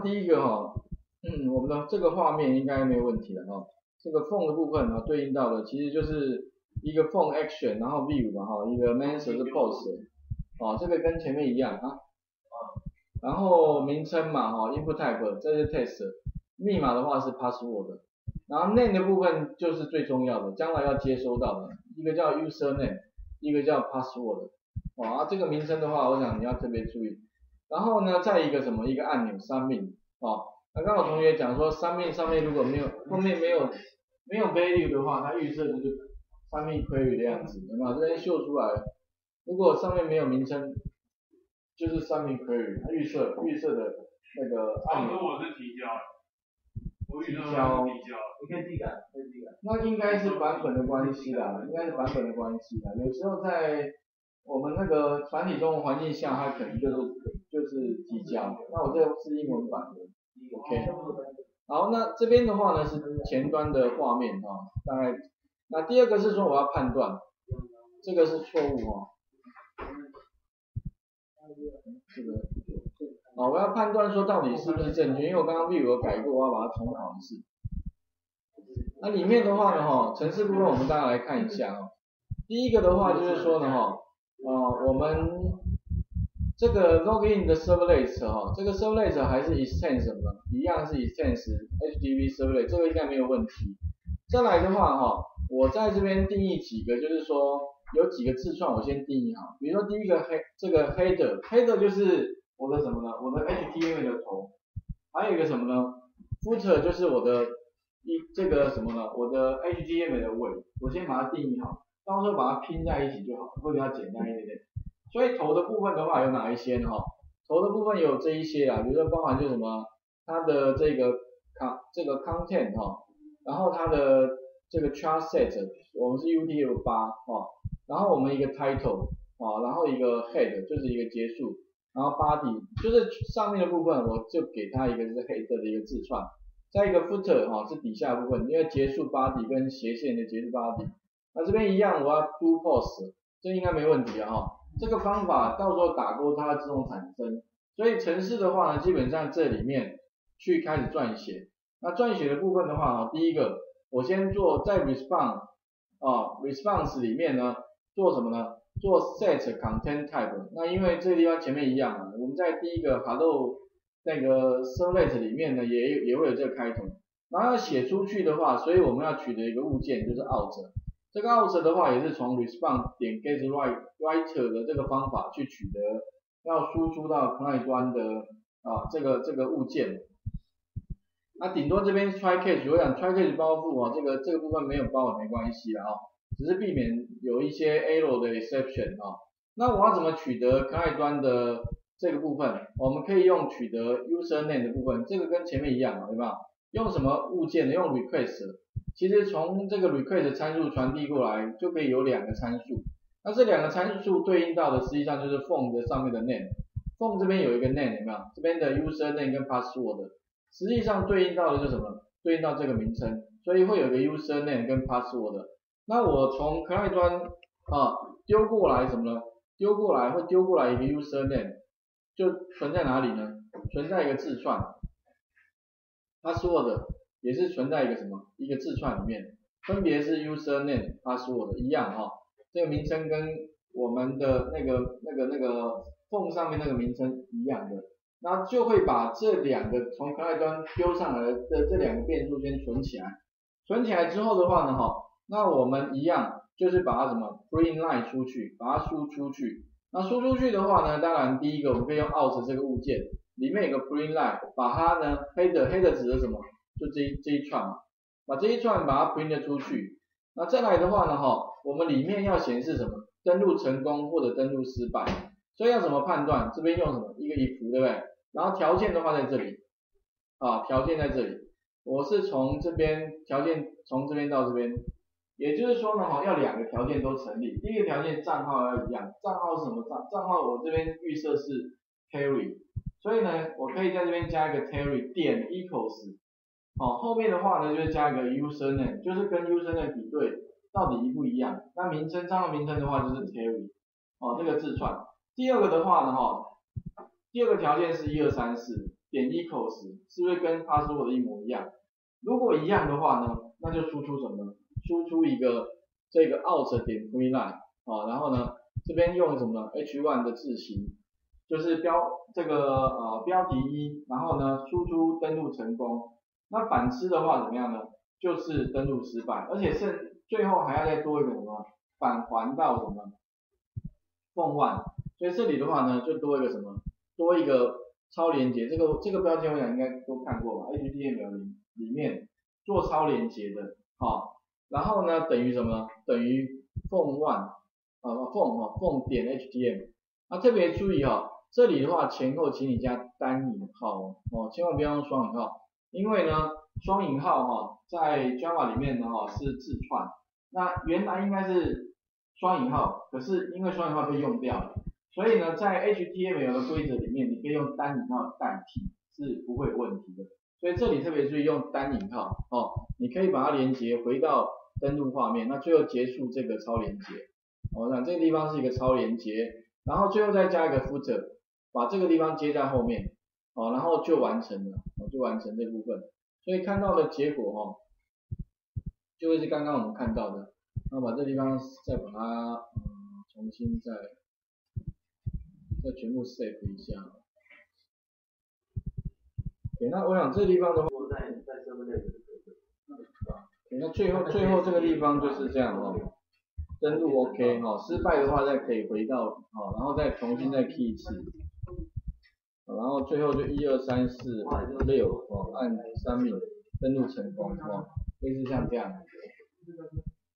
第一个哈，我们的这个画面应该没有问题了哈。这个 phone 的部分呢，对应到的其实就是一个 phone action， 然后 view 嘛哈，一个 method 是 post， 这个跟前面一样啊。然后名称嘛哈 ，input type 这是 text， 密码的话是 password， 然后 name 的部分就是最重要的，将来要接收到的，一个叫 user name， 一个叫 password， 这个名称的话，我想你要特别注意。然后呢，再一个什么？一个按钮 submit， 那刚好同学讲说 submit 上面如果没有后面没有 value 的话，它预设就是 submit query 的样子，有没有？这边秀出来，如果上面没有名称，就是 submit query， 它预设的那个按钮。 我是提交，我提交， 你可以自己改， 那应该是版本的关系啦，有时候在我们那个繁体中文环境下，它可能就是提交。那我这个是英文版的 ，OK。好，那这边的话呢是前端的画面大概。那第二个是说我要判断，这个是错误这个我要判断说到底是不是正确，因为我刚刚 view 有改过，我要把它重考一次。那里面的话呢程式部分我们大家来看一下第一个的话就是说呢我们这个 login 的 servlet 这个 servlet 还是 extend 什么呢？一样是 extend HTTP servlet， 这个应该没有问题。再来的话我在这边定义几个，就是说有几个字串我先定义好，比如说第一个这个 header 就是我的什么呢？我的 HTML 的头，还有一个什么呢 ？footer 就是我的这个什么呢？我的 HTML 的尾，我先把它定义好，到时候把它拼在一起就好，会比较简单一点点。所以头的部分的话有哪一些呢？头的部分有这一些比如说包含就什么它的这个 content 然后它的这个 chart set 我们是 UTF-8然后我们一个 title 然后一个 head 就是一个结束，然后 body 就是上面的部分我就给它一个是 head 的一个字串，再一个 footer 是底下部分，因为结束 body 跟斜线的结束 body， 那这边一样我要 do post， 这应该没问题这个方法到时候打勾它会自动产生，所以程式的话呢，基本上这里面去开始撰写。那撰写的部分的话第一个我先做在 response 里面呢做什么呢？做 set content type。那因为这个地方前面一样我们在第一个 hello 那个 servlet 里面呢也会有这个开头，然后要写出去的话，所以我们要取得一个物件就是 out。这个 out 的话也是从 response 点 get writer 的这个方法去取得，要输出到 client 端的这个物件。那顶多这边 try catch， 我想 try catch 包覆这个部分没有包也没关系啦只是避免有一些 error 的 exception 那我要怎么取得 client 端的这个部分？我们可以用取得 user name 的部分，这个跟前面一样对吧？用什么物件呢？用 request。其实从这个 request 参数传递过来就可以有两个参数，那这两个参数对应到的实际上就是 phone 的上面的 name，phone 这边有一个 name 有没有？这边的 user name 跟 password， 实际上对应到的就是什么？对应到这个名称，所以会有个 user name 跟 password。那我从 client 端丢过来什么呢？丢过来一个 user name， 就存在哪里呢？存在一个字串 ，password 也是存在一个什么？一个字串里面，分别是 user name password 一样这个名称跟我们的那个 phone 上面那个名称一样的，那就会把这两个从 client 端丢上来的这两个变数先存起来，存起来之后的话呢那我们一样就是把它什么 print line 出去，把它输出去。那输出去的话呢，当然第一个我们可以用 out 这个物件，里面有个 print line， 把它呢 header 指的什么？就这一串把这一串把它 print 出去。那再来的话呢我们里面要显示什么？登录成功或者登录失败。所以要怎么判断？这边用什么？一个 if 对不对？然后条件的话在这里条件在这里。我是从这边条件从这边到这边，也就是说呢要两个条件都成立。第一个条件账号要一样，账号是什么账号我这边预设是 Terry， 所以呢我可以在这边加一个 Terry 点 equals， 后面的话呢就是加一个 user name， 就是跟 user name 比对到底一不一样。那名称账号名称的话就是 Terry 这个字串。第二个的话呢第二个条件是1234， 点 equals 是不是跟 password 一模一样？如果一样的话呢，那就输出什么呢？输出一个这个 out 点 preline 啊，然后呢这边用什么呢 h1 的字形，就是标题一，然后呢输出登录成功。那反之的话怎么样呢？就是登录失败，而且最后还要再多一个什么？返还到什么？Form1，所以这里的话呢，就多一个什么？多一个超连结，这个标签我想应该都看过吧 ？HTML 里面做超连结的，好，然后呢等于什么？等于 Form1，Form 点 HTML， 那特别注意这里的话前后请你加单引号千万不要用双引号，因为呢双引号在 Java 里面呢是字串，那原来应该是双引号，可是因为双引号被用掉了，所以呢在 HTML 的规则里面你可以用单引号代替，是不会有问题的。所以这里特别注意用单引号你可以把它连接回到登录画面，那最后结束这个超连接。那这个地方是一个超连接，然后最后再加一个 footer， 把这个地方接在后面然后就完成了，就完成这部分。所以看到的结果就会是刚刚我们看到的。那把这地方再把它重新再全部 save 一下。OK， 那我想这个地方的话，那最后这个地方就是这样登录 OK 失败的话再可以回到然后再重新再 key 一次，然后最后就1、2、3、4、5、6按3命登录成功类似像这样。